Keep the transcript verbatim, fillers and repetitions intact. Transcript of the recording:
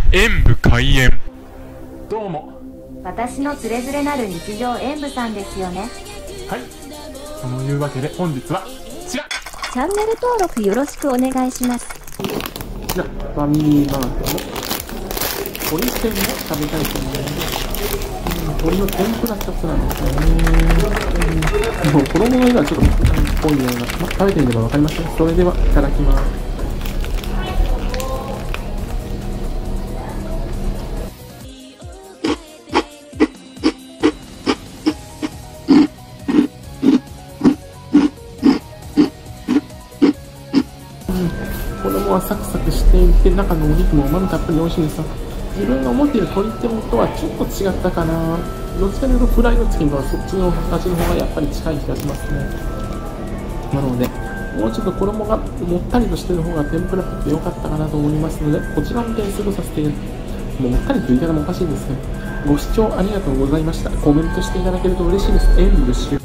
演武開演。 どうも。 私のつれづれなる日常演武さんですよね。 はい。そのいうわけで本日はこちら。 チャンネル登録よろしくお願いします。 じゃあファミリーマートの鶏天を食べたいと思います。鶏の天ぷらチョップなんですよね。うん、もう衣の色はちょっとっぽいような、まあ、食べてみれば分かりますね。それではいただきます。衣はサクサクしていて、中のお肉もうまみたっぷり美味しいです。自分が思っている鶏天とはちょっと違ったかな。どっちかというとフライドチキンとはそっちの味の方がやっぱり近い気がしますね。なのでもうちょっと衣がもったりとしている方が天ぷらっぽくて良かったかなと思いますので、こちらの点数とさせて、もうもったりという言い方もおかしいですね。ご視聴ありがとうございました。コメントしていただけると嬉しいです。演武終